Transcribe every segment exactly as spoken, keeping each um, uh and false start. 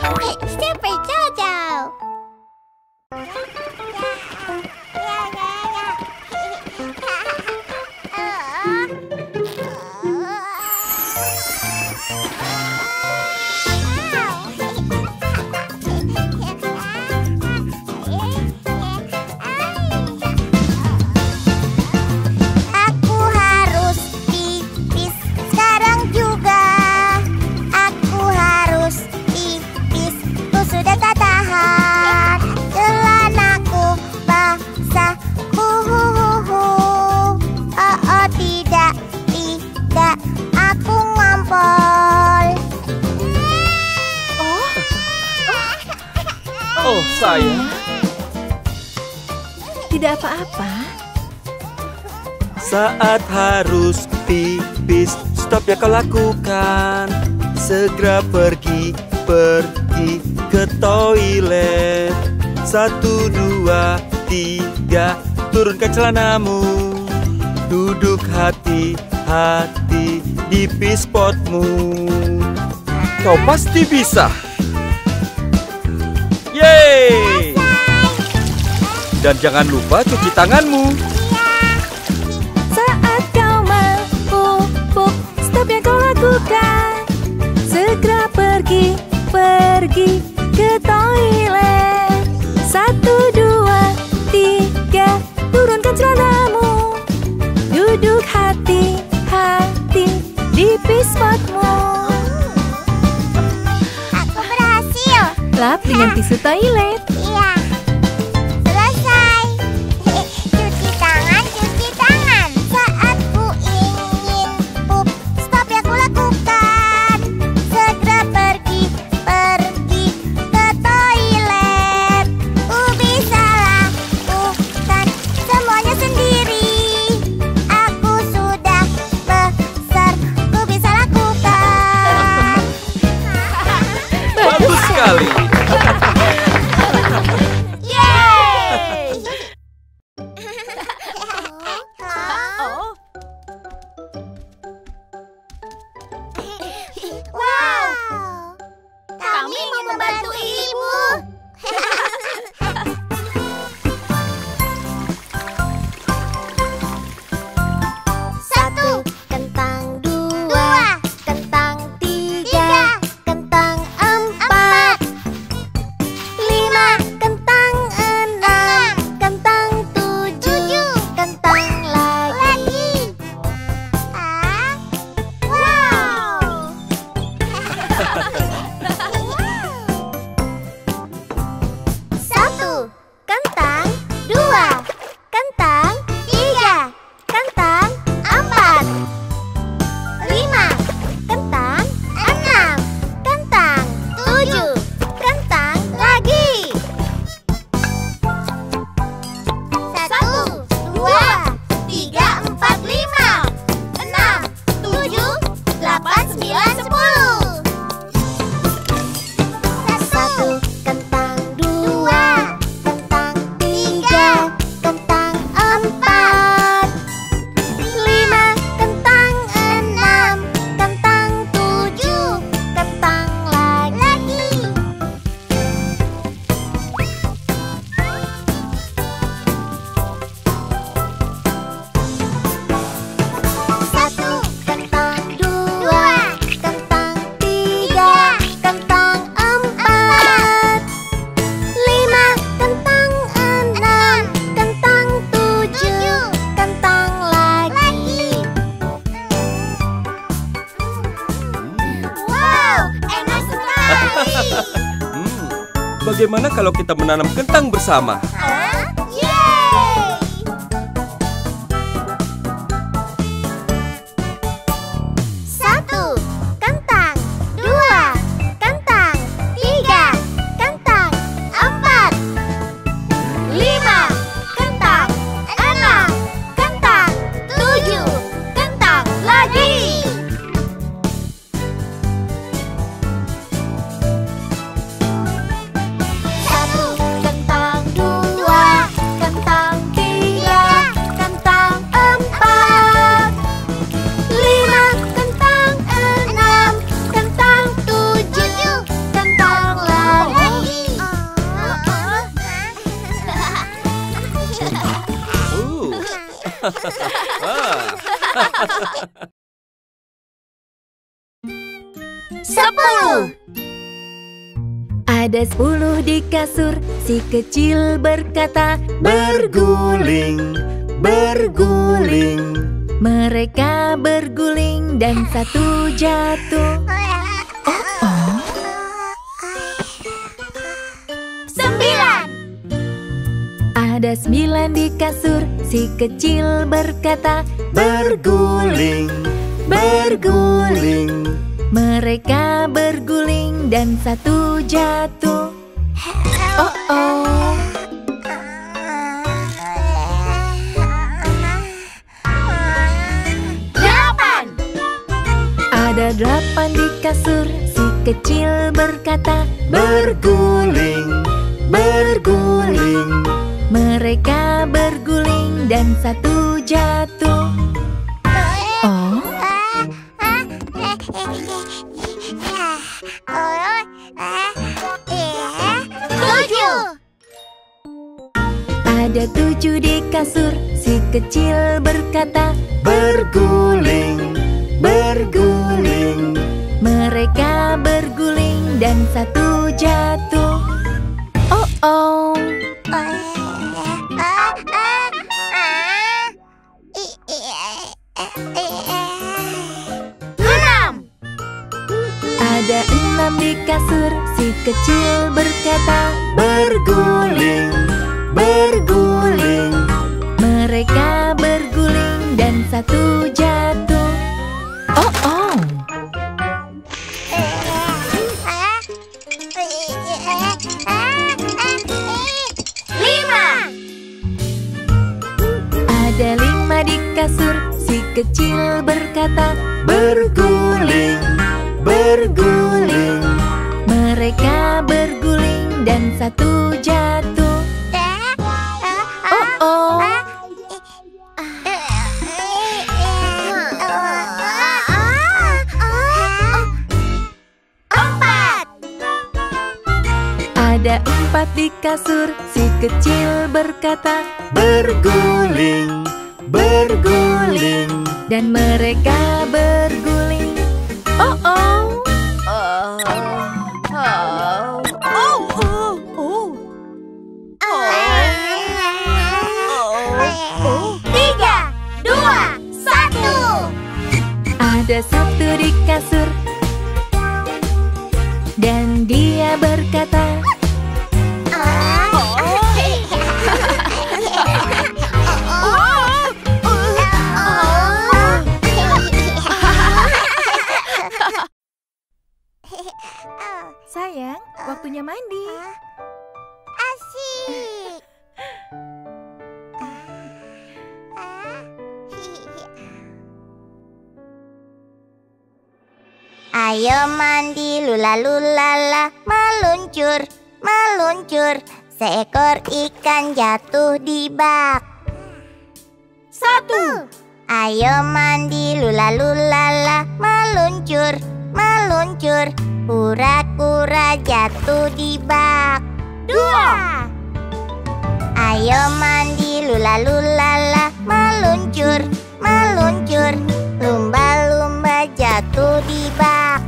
Super Jojo. Aku harus pipis sekarang juga. Aku harus pipis, ku sudah tak tahan. Celanaku basah, huhuhuhu. Oh, oh tidak, tidak, aku ngompol. Oh, sayang. Tidak apa-apa. Saat harus pipis, stop ya kau lakukan. Segera pergi, pergi ke toilet. Satu, dua, tiga, turunkan celanamu. Duduk hati-hati di pis spotmu. Kau pasti bisa. Yeay! Dan jangan lupa cuci tanganmu. Saat kau mau pupuk, stop yang kau lakukan. Segera pergi, pergi ke toilet. Satu, dua, tiga, turunkan celanamu. Duduk hati-hati di pis spotmu. Aku berhasil. Lap dengan tisu toilet. Iya. Selesai. Cuci tangan, cuci tangan. Saat ku ingin pup, stop yang ku lakukan. Segera pergi, pergi ke toilet. Ku bisa lakukan semuanya sendiri. Aku sudah besar, ku bisa lakukan. Bagus sekali. Yeay! Wow! Kami mau membantu ibu. Satu kentang, dua kentang, tiga kentang, empat lima kentang, enam kentang, tujuh kentang lagi. Ah, wow! Satu kentang, dua kentang, tiga kentang, empat lima kentang, enam kentang, tujuh kentang lagi. Satu, dua, tiga, empat, lima, enam, tujuh, delapan, sembilan, sepuluh. Satu kentang, dua kentang, tiga kentang, empat lima kentang, enam kentang, tujuh kentang lagi. Satu kentang, dua kentang, tiga kentang, empat lima kentang, enam kentang, tujuh kentang lagi. Wow, enak sekali. Hmm, bagaimana kalau kita menanam kentang bersama? Hah? Yeay! Satu kentang, dua kentang, tiga kentang, empat lima kentang, enam kentang, tujuh kentang lagi. Satu kentang, dua Sepuluh. Ada sepuluh di kasur, si kecil berkata, Berguling, berguling. mereka berguling dan satu jatuh. Sembilan. Ada sembilan di kasur, si kecil berkata, Berguling, berguling. mereka berguling dan satu jatuh. Oh oh. Delapan. Ada delapan di kasur, si kecil berkata, Berguling, berguling. mereka berguling dan satu jatuh. Oh, Tujuh. ada tujuh di kasur, si kecil berkata, Berguling, berguling. mereka berguling dan satu jatuh. Oh oh. Enam. Ada enam di kasur, si kecil berkata, Berguling, berguling. mereka berguling dan satu jatuh. Oh oh. Lima. Ada lima di kasur, si kecil berkata, Berguling, berguling. mereka berguling dan satu jatuh. Oh oh. Empat. Ada empat di kasur, si kecil berkata, Berguling, berguling. dan mereka berguling. Oh oh. Tiga, dua, satu. Ada satu di kasur, dan dia berkata, sayang, waktunya mandi. Asik. Ayo mandi lula lulala, meluncur, meluncur. Seekor ikan jatuh di bak. Satu. Ayo mandi lula lulala, meluncur, meluncur. Kura-kura jatuh di bak. Dua. Ayo mandi lula lulala, meluncur, meluncur. Lumba-lumba jatuh di bak.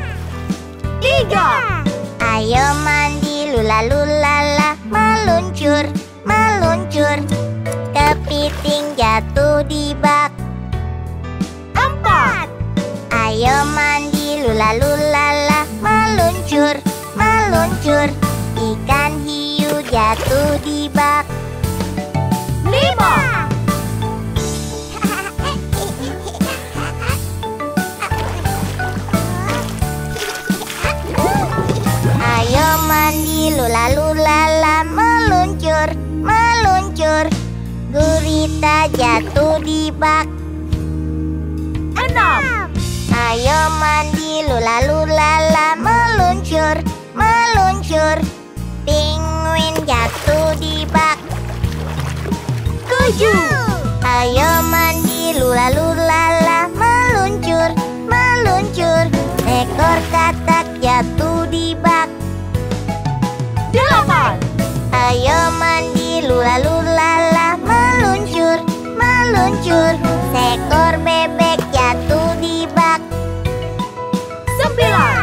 Tiga. Ayo mandi lula lulala, meluncur, meluncur. Kepiting jatuh di bak. Empat. Ayo mandi lula lulala, meluncur, meluncur. Ikan hiu jatuh di bak. Lima. Ayo mandi lula lulala, meluncur, meluncur. Gurita jatuh di bak. Enam. Ayo mandi lula lulala, meluncur, meluncur. Penguin jatuh di bak. Tujuh. Ayo mandi lula lulala, meluncur, meluncur. Ekor katak jatuh di bak. Delapan. Ayo mandi lula lulala, meluncur, meluncur. Seekor bebek jatuh di bak. Sembilan.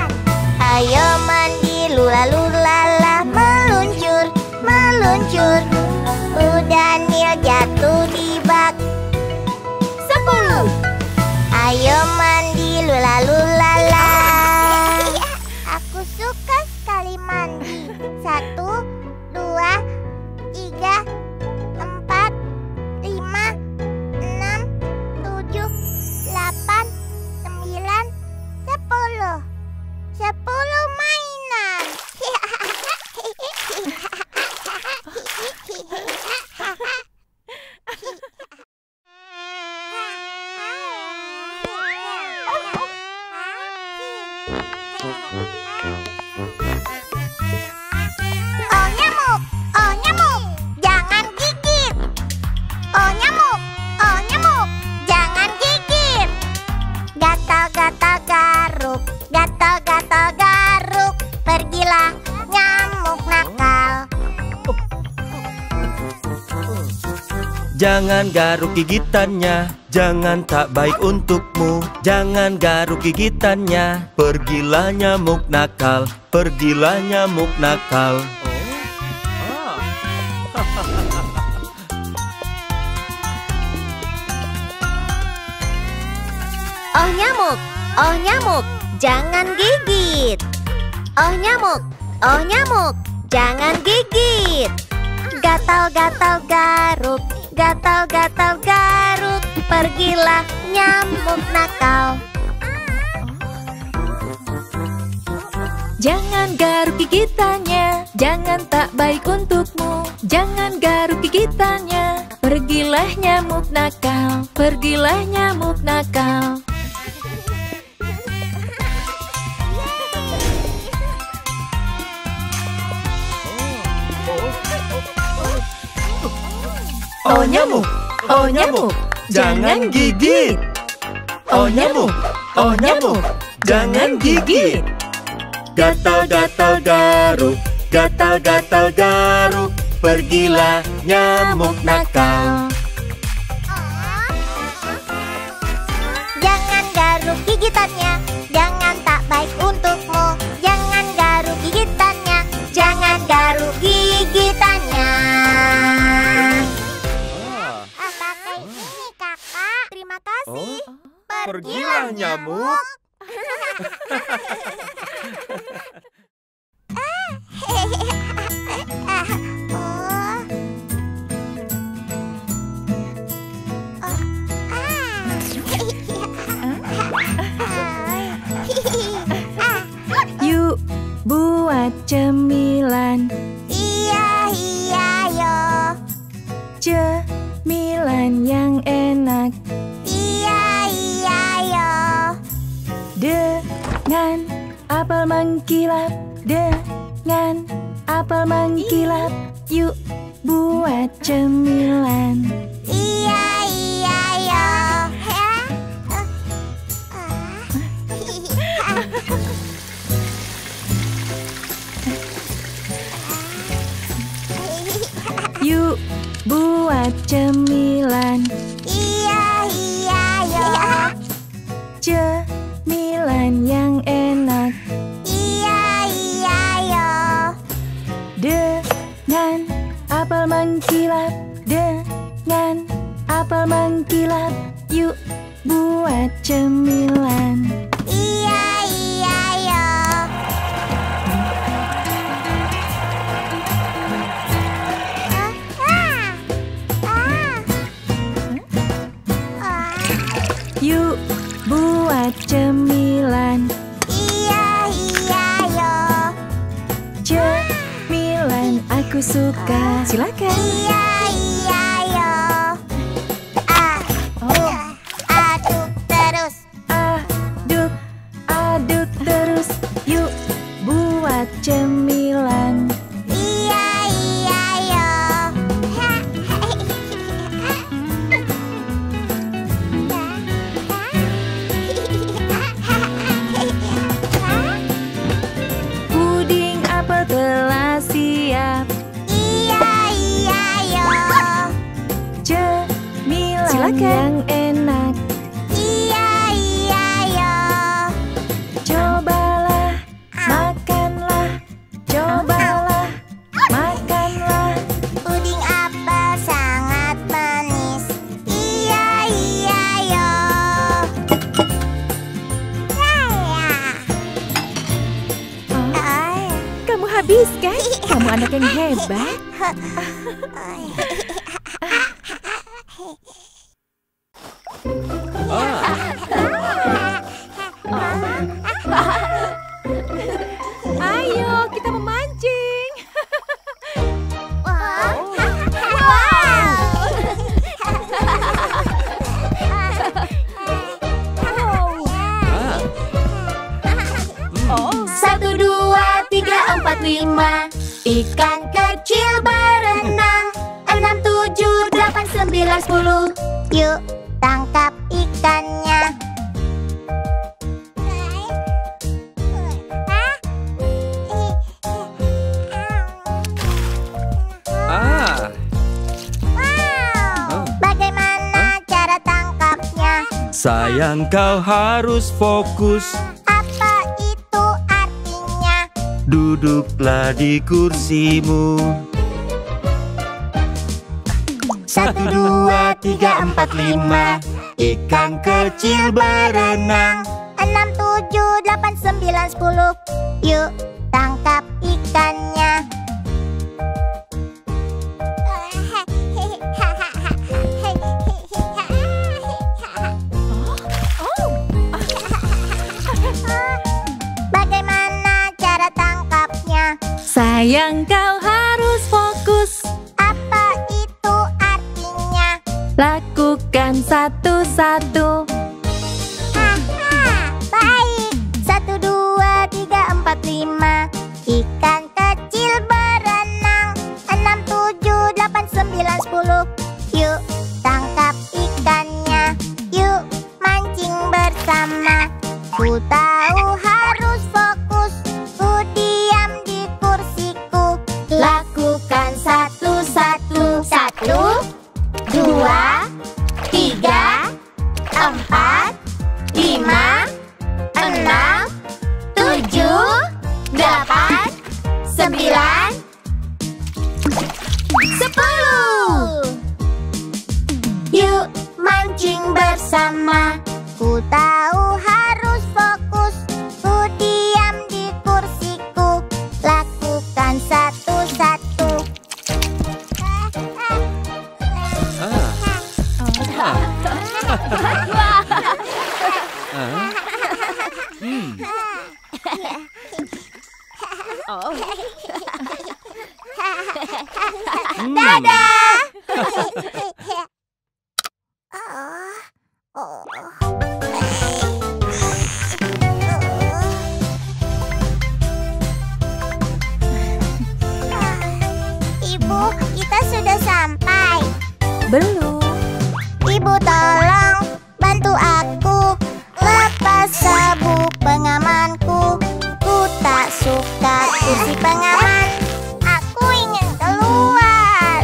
Oh nyamuk, oh nyamuk, jangan gigit. Oh nyamuk, oh nyamuk, jangan gigit. Gatal-gatal garuk, gatal-gatal garuk, pergilah nyamuk nakal. Jangan garuk gigitannya, jangan tak baik untukmu. Jangan garuk gigitannya, pergilah nyamuk nakal, pergilah nyamuk nakal. Oh nyamuk, oh nyamuk, jangan gigit. Oh nyamuk, oh nyamuk, jangan gigit. Gatal-gatal garuk, gatal-gatal garuk, pergilah nyamuk nakal. Jangan garuk gigitannya, jangan tak baik untukmu. Jangan garuk gigitannya, pergilah nyamuk nakal, pergilah nyamuk nakal. Oh nyamuk, oh nyamuk, jangan gigit. Oh nyamuk, oh nyamuk, jangan gigit. Gatal-gatal garuk, gatal-gatal garuk, pergilah nyamuk nakal. Jangan garuk gigitannya, jangan tak baik untukmu. Jangan garuk gigitannya, jangan garuk gigitannya. Ah, pakai ini kakak, terima kasih. Pergilah nyamuk. Yuk buat cemilan, Iya, iya, yo. cemilan yang enak Iya, iya, yo. dengan apel mengkilap, dengan apel mengkilap. Yuk buat cemilan. Iya, iya, yo. Yuk buat cemilan, Iya, iya, yo. cemilan yang enak Iya, iya, yo. dengan apel mengkilap, dengan apel mengkilap. Yuk buat cemilan. Iya, iya, yo. Yuk buat cemilan, Iya, iya, yo. cemilan aku suka. Silakan. Iya, iya, yo. Ah, aduk terus. Aduk, aduk terus. Yuk buat cemilan. Iya, iya, yo. Puding apel telah siap. Iya, iya, yo. Cemilan Silakan. yang enak. Iya, iya, yo. Cobalah, makanlah. Cobalah, makanlah. Puding apel sangat manis. Iya, iya, yo. Saya. Ay. Kamu habiskan? Kamu anak yang hebat. Ayo, kita memancing. Satu, dua, tiga, empat, lima. Ikan kecil berenang. Enam, tujuh, delapan, sembilan, sepuluh. Yuk, tangkap ikannya. Ah. Wow, bagaimana cara tangkapnya? Sayang, kau harus fokus. Apa itu artinya? Duduklah di kursimu. Satu, dua, tiga, empat, lima. Ikan kecil berenang. Enam, tujuh, delapan, sembilan, sepuluh. Yuk, tangkap ikannya. Bagaimana cara tangkapnya? Sayang, kau harus fokus. Apa itu artinya? Lakukan satu-satu. Haha, baik. Satu, dua, tiga, empat, lima. Ikan kecil berenang. Enam, tujuh, delapan, sembilan, sepuluh. Yuk, tangkap ikannya. Yuk, mancing bersama. Ku tahu harus fokus. Ku diam di kursiku. Lakukan satu-satu. Satu, dua, tiga, empat, lima, enam, tujuh, delapan, sembilan, sepuluh. Yuk, mancing bersama. Ku tahu harus fokus. Ku diam di kursiku. Lakukan satu-satu. Dadah. Ibu, kita sudah sampai. Belum. Ibu, tolong bantu aku lepas sabuk pengamanku. Ku tak suka kursi pengaman. Aku ingin keluar.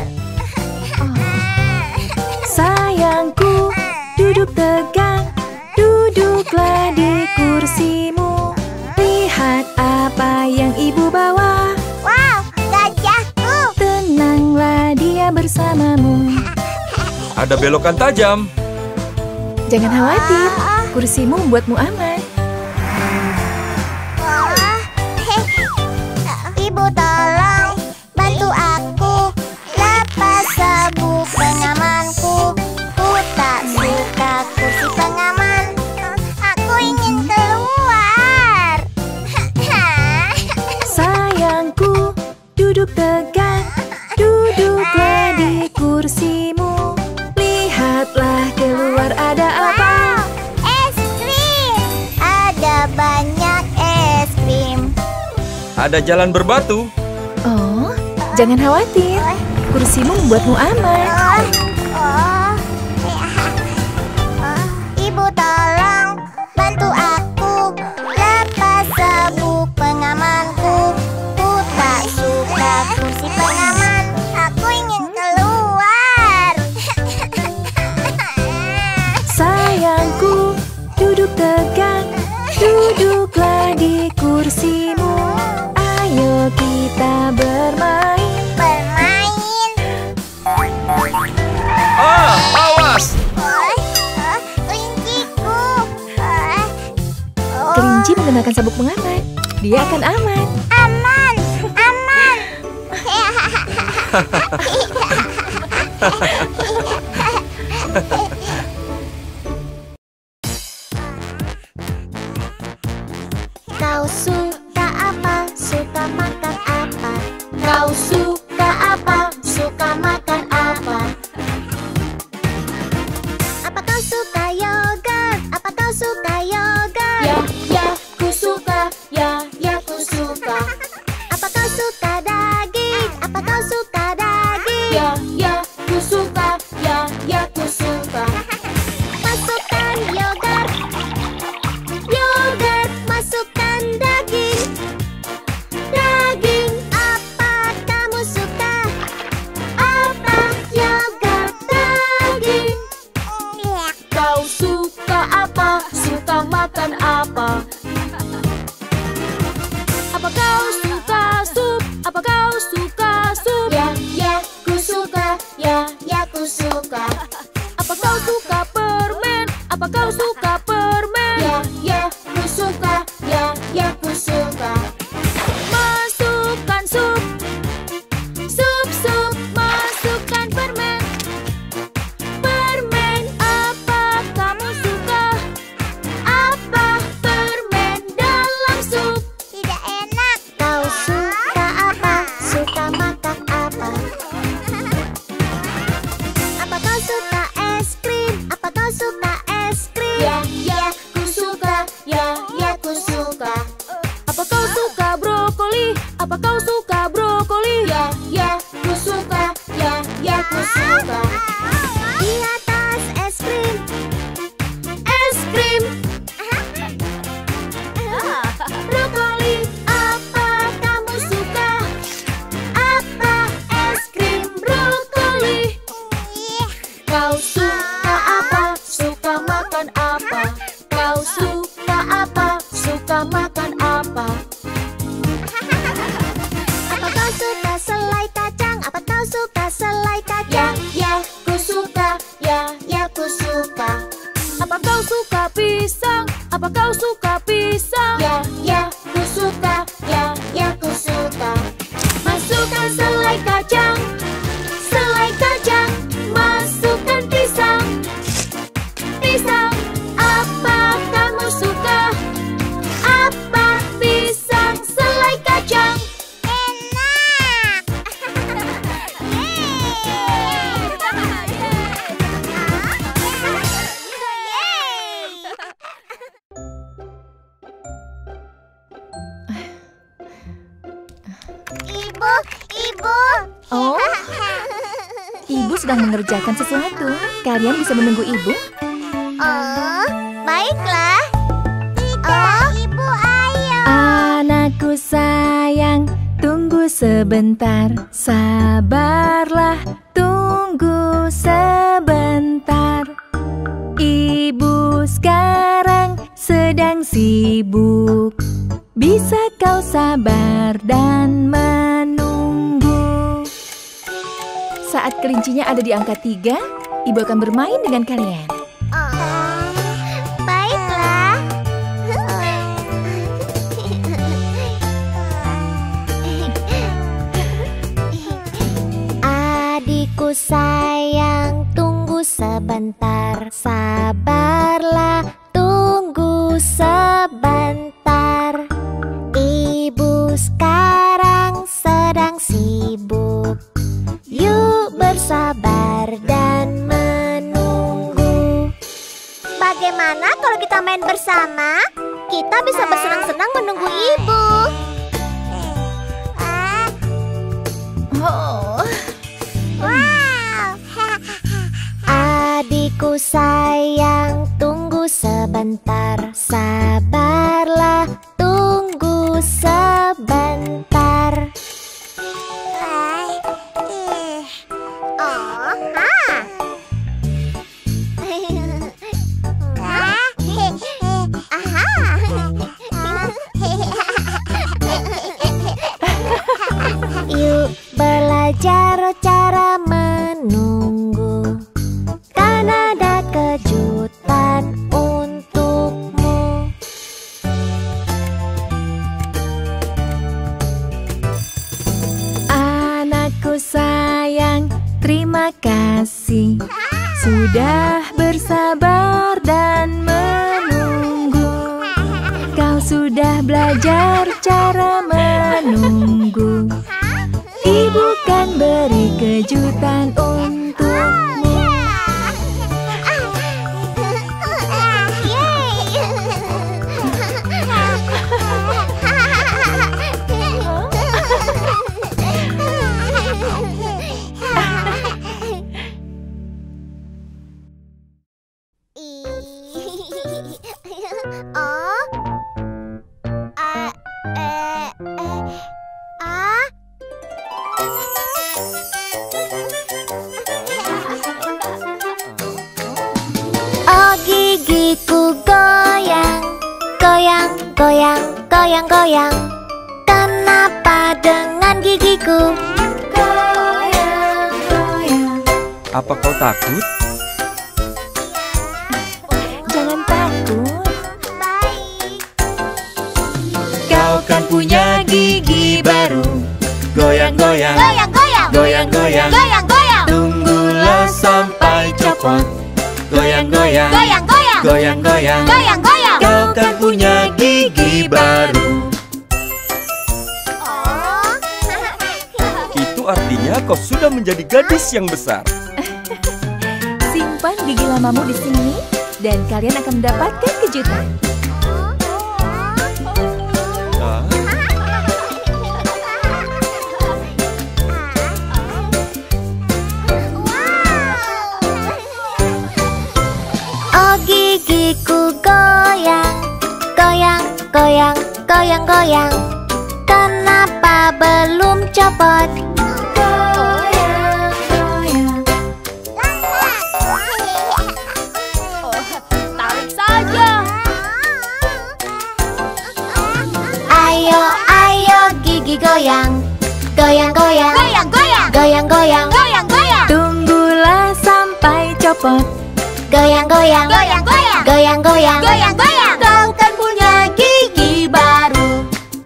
Sayangku, duduk tegak. Duduklah di kursimu. Lihat apa yang ibu bawa. Wow, gajahku. Tenanglah, dia bersamamu. Ada belokan tajam. Jangan khawatir, kursimu membuatmu aman. Wah, heh. Ibu, tolong bantu aku lepas sabuk pengamanku. Ku tak suka kursi pengaman. Aku ingin keluar. Sayangku, duduk tegak. Duduklah di kursimu. Lihatlah keluar ada apa. Wow, es krim. Ada banyak es krim. Ada jalan berbatu. Oh, jangan khawatir. Kursimu membuatmu aman. Oh, oh. Oh, Ibu, tolong bantu aku lepas sabuk pengamanku. Ku tak suka kursi pengaman. Aku ingin keluar. Sayangku, duduk tegak. Duduklah di kursimu. Ayo kita bermain. Bermain. Ah, awas! Oh, oh, kelinciku. Oh, oh. Kelinci menggunakan sabuk pengaman. Dia akan aman. Aman, aman. Kau suka apa? Suka makan apa? Kau suka apa? Suka makan apa? Apa kau suka yogurt? Apa kau suka yogurt? Ya, ya, ku suka. Ya, Apa kau suka brokoli? Ya, ya, ku suka. Ya, ya, ku suka. Di atas es krim. Es krim. Brokoli, apa kamu suka? Apa es krim brokoli? Kau suka apa? Suka makan apa? Kau suka apa? Suka makan apa? Apa kau suka selai kacang? Apa kau suka selai Ya, kacang? ya, ku suka. Ya, ya, ku suka. Apa kau suka pisang? Apa kau suka pisang? Ya, ya, ku suka. Ya, ya, ku suka. Masukkan selai kacang. Selai kacang. Masukkan pisang. Pisang. Apa kamu suka? Apa pisang selai kacang? Enak. Ibu, ibu. Oh, ibu sedang mengerjakan sesuatu. Kalian bisa menunggu ibu? Oh, baiklah. Oh, ibu, ayo. Anakku sayang, tunggu sebentar. Sabarlah, tunggu sebentar. Ibu sekarang sedang sibuk. Bisa kau sabar dan menunggu. Saat kelincinya ada di angka tiga, ibu akan bermain dengan kalian. Oh, baiklah. Adikku sayang, tunggu sebentar. Sabarlah, tunggu sebentar. Ibu sekarang sedang sibuk. Yuk bersabar dan menunggu. Bagaimana kalau kita main bersama? Kita bisa bersenang-senang menunggu ibu. Oh. Wow. Adikku sayang, tunggu sebentar. Sabarlah, tunggu sebentar. Oh, ha. Yuk belajar cara menunggu, kan ada kejutan untukmu. Anakku sayang, terima kasih sudah bersabar dan menunggu. Kau sudah belajar cara menunggu. Ibu kan beri kejutan untukmu. Oh, ah, eh, eh, ah. Oh, gigiku goyang, goyang, goyang, goyang, goyang. Kenapa dengan gigiku? Goyang, goyang. Apa kau takut? Jangan takut. Baik. Kau kan punya gigi baru. Goyang, goyang, Goyang, goyang, goyang, goyang. goyang, goyang, Tunggulah sampai copot. Goyang, goyang, goyang, goyang, goyang, goyang. goyang, goyang. Kau kan punya gigi baru. Oh. Itu artinya kau sudah menjadi gadis yang besar. Simpan gigi lamamu di sini dan kalian akan mendapatkan kejutan. Ah, goyang-goyang. Kenapa belum copot? Goyang-goyang. Tarik saja. Ayo, ayo gigi goyang. Goyang-goyang. Goyang-goyang. Goyang-goyang. Goyang-goyang. Tunggulah sampai copot. Goyang-goyang. Goyang-goyang. Goyang-goyang. Goyang-goyang. Kau kan punya gigi baru.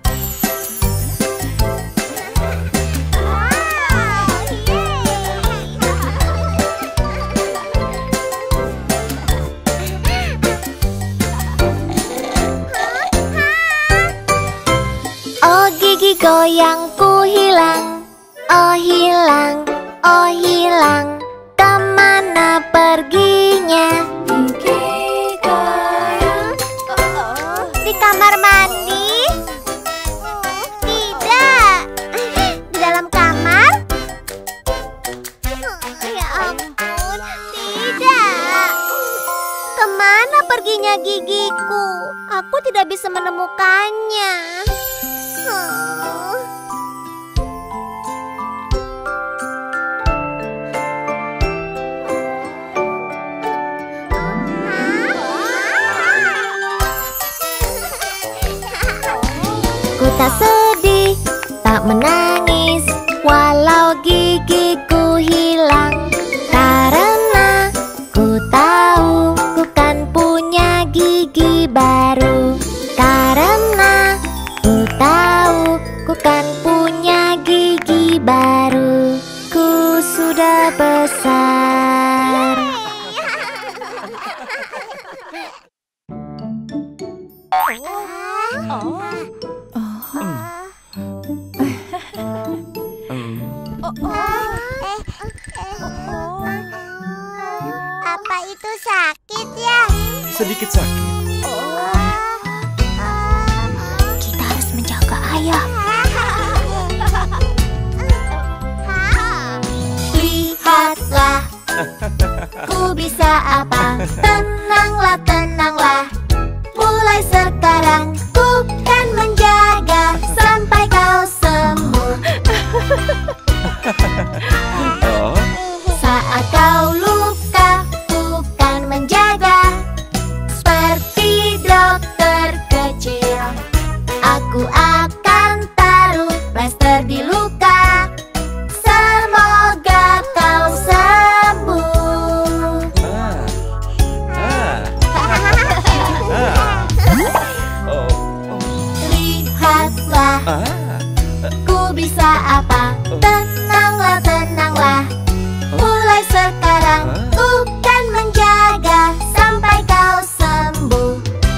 Oh gigi goyangku hilang. Oh hilang, oh hilang. Kemana perginya? Gigi goyang. Di kamar mandi? Tidak. Di dalam kamar? Ya ampun, tidak. Kemana perginya gigiku? Aku tidak bisa menemukannya. Oh. Ku tak sedih, tak menangis, walau gigiku hilang. Karena ku tahu ku kan punya gigi baru. Karena ku tahu ku kan punya gigi baru. Ku sudah besar. Apa itu sakit ya? Sedikit sakit. Kita harus menjaga ayah. Lihatlah, ku bisa apa? Tenanglah, tenanglah. Mulai sekarang ku kan menjaga sampai kau sembuh. Oh, Saat kau luka, ku kan menjaga seperti dokter kecil. Aku akan taruh plester di luka. Semoga kau sembuh. ah, ah, ah. Oh, Lihatlah, ah. ku bisa apa? Tenanglah, tenanglah. Mulai sekarang ku kan menjaga sampai kau sembuh.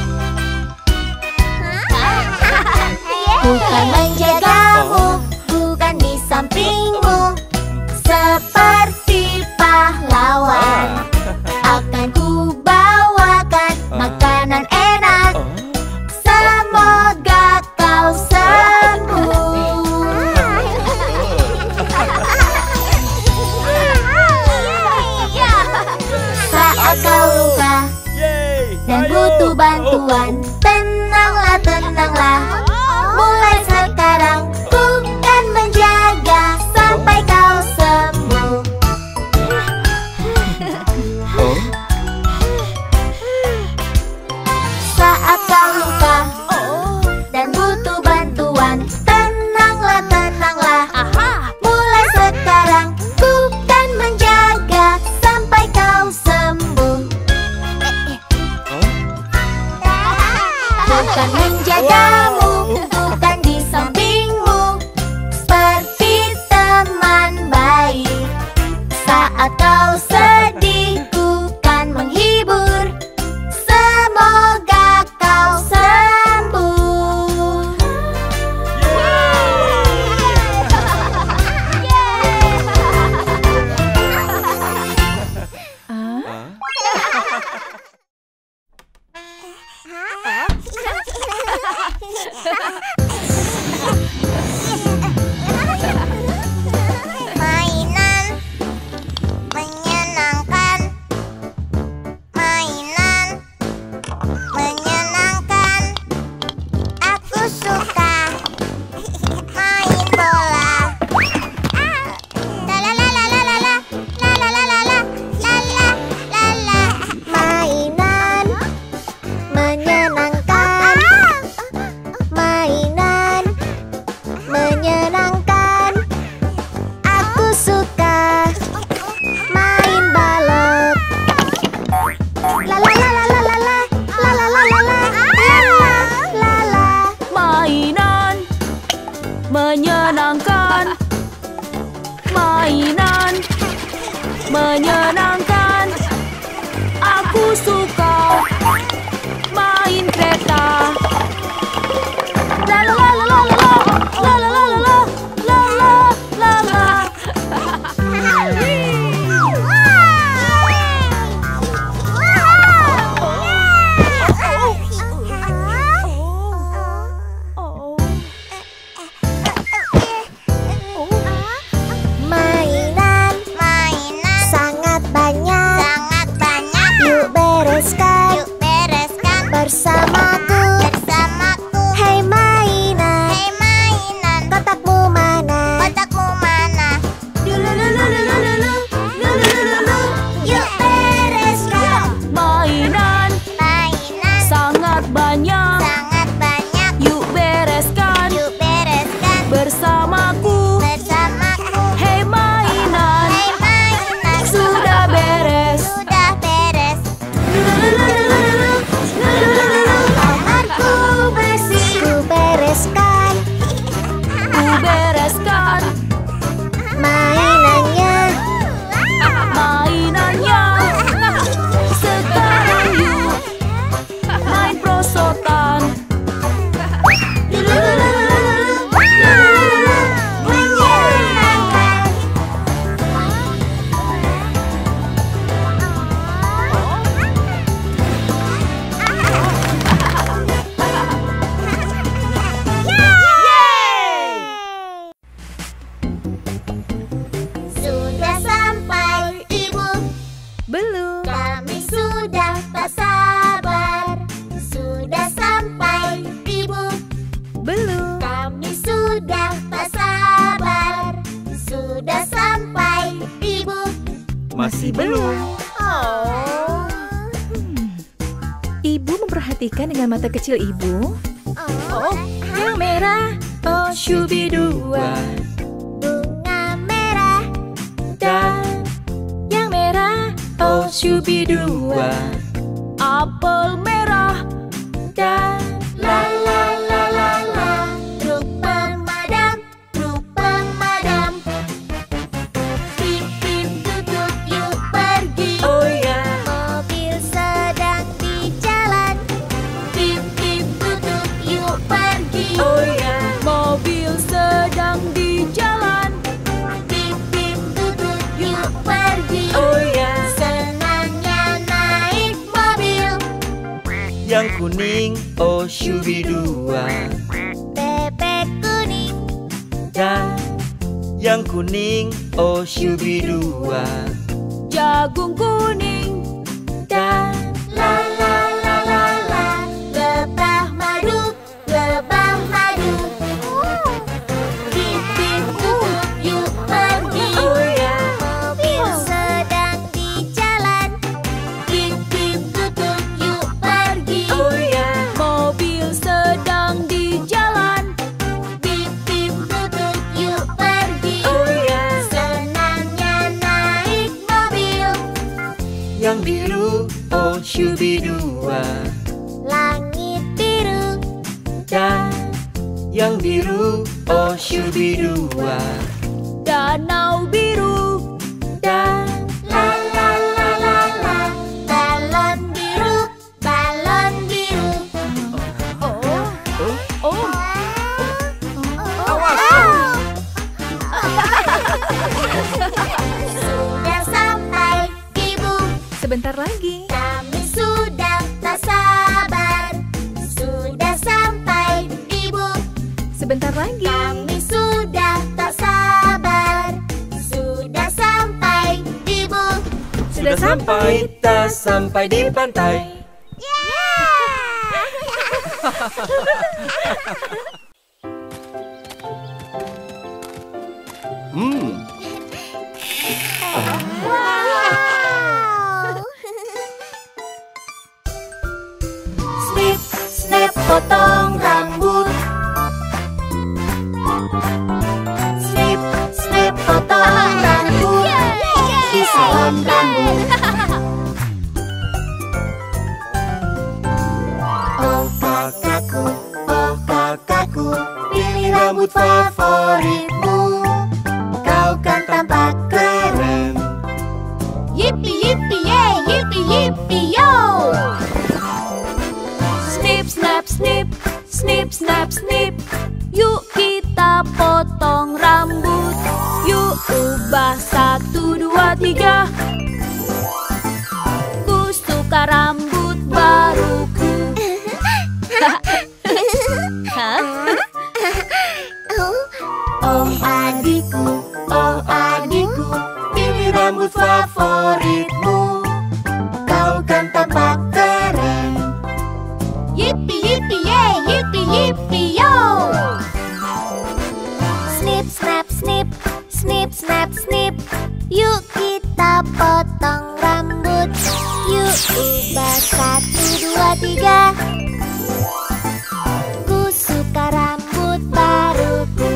Bukan menjagamu, bukan di sampingmu. Seperti pahlawan, akan ku bawakan makanan enak. Oh. Semoga kau sembuh. Saat kau luka Yeay. dan Ayo. butuh bantuan, tenanglah, tenanglah. Mulai sekarang ku kan menjaga sampai kau sembuh. Oh, Saat kau luka dan butuh bantuan, tenanglah, tenanglah. Mulai sekarang ku kan menjaga sampai kau sembuh. Bukan menjagamu, bukan di sampingmu. Seperti teman baik. Saat kau sedih, ku kan menghibur. Semoga kau sembuh. Mainan menyenangkan. Mainan menyenangkan. Aku suka menyenangkan. Mainan menyenangkan. Aku suka main kereta. La la la la la la la la la la la la la. Mainan, mainan sangat banyak, sangat banyak. Yuk bereskan, yuk bereskan bersamaku, bersamaku. Hei mainan, hei mainan, kotakmu mana? Kotakmu mana? Yuk bereskan. Mainan Mainan sangat banyak. sangat banyak. Yuk bereskan Yuk bereskan bersamaku. bersamaku. Hei mainan, Hei mainan, sudah beres. sudah beres. Kamarku bersih, ku bereskan. Ku bereskan Mainannya mainannya. Sekarang yuk main prosotan. menyenangkan. Sudah sampai ibu, Belum. kami sudah tak sabar. Sudah sampai ibu, Belum. kami sudah tak sabar. Sudah sampai ibu. Masih belum. Oh, Ibu memperhatikan dengan mata kecil ibu. Oh, yang merah. Oh, shubidua. bunga merah. Dan yang merah. Oh, shubidua. Apel merah. Dan La la la la la. Truk pemadam, truk pemadam. Pip pip tutut, yuk pergi. oh ya. Mobil sedang di jalan. Pip pip tutut, yuk pergi. Oh ya. Mobil sedang di jalan. Pip pip tutut, yuk pergi. Oh ya. Senangnya naik mobil. Yang kuning, oh shubidua. Bebek kuning. Dan yang kuning, oh shubidua. Jagung kuning. Dan La la la la la. Lebah madu, lebah madu. Pip pip tutut, yuk pergi. oh ya. Mobil sedang di jalan. Pip pip tutut, yuk pergi. Oh ya. Mobil sedang di jalan. Pip pip tutut, yuk pergi. Oh ya. Senangnya naik mobil. Yang biru, oh shubidua. Langit biru. Dan yang biru, oh shubidua. Danau biru. Dan La la la la la. Balon biru, balon biru. oh. Oh. Sudah sampai ibu, Sebentar lagi. kami sudah tak sabar. Sudah sampai ibu, Sebentar lagi. kami sudah tak sabar. Sudah sampai ibu. Sudah sampai, kita sampai di pantai. Hmm, Wow. Snip, snap, potong rambut. Snip, snap, potong rambut. Di salon rambut. Oh kakakku, oh kakakku, pilih rambut favoritmu, kau kan tampak keren. Yippee yippee yay, yippee yippee yo. Snip, snap, snip, snip, snap, snip. Yuk kita potong rambut. Yuk ubah satu, dua, tiga. Ku suka rambut baruku. Oh adikku, oh adikku, Pilih rambut favoritmu, kau kan tampak keren. Yippee yippee yay, yippee yippee yo. snip, snap, snip, snip, snap, snip. Yuk kita potong rambut. Yuk ubah satu, dua, tiga. Ku suka rambut baruku.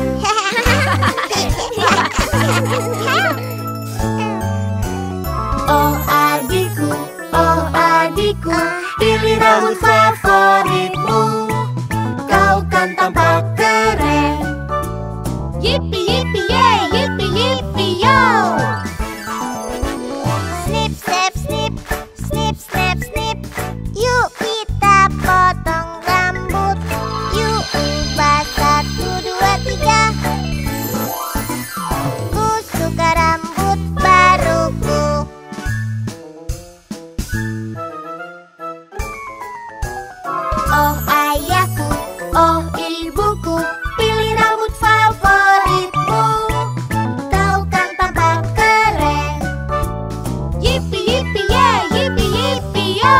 Oh adikku, oh adikku, Pilih rambut favoritmu, kau kan tampak keren. Yippee yippee yay, yippee yippee yo. snip, snap, snip, snip, snap, snip. Yuk kita potong rambut. Yuk ubah satu, dua, tiga. Ku suka rambut baruku. Oh ayahku, oh ibuku, pilih rambut favoritmu. Kau kan tampak keren. Yippee yippee yay, yippee yippee yo.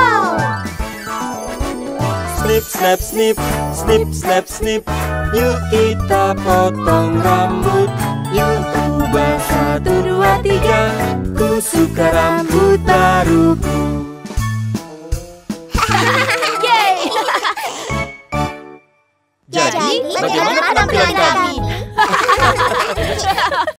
Snip, snap, snip, snip, snap, snip. Yuk kita potong rambut. Yuk ubah satu, dua, tiga. Ku suka rambut baruku. Jadi, bagaimana penampilan kami?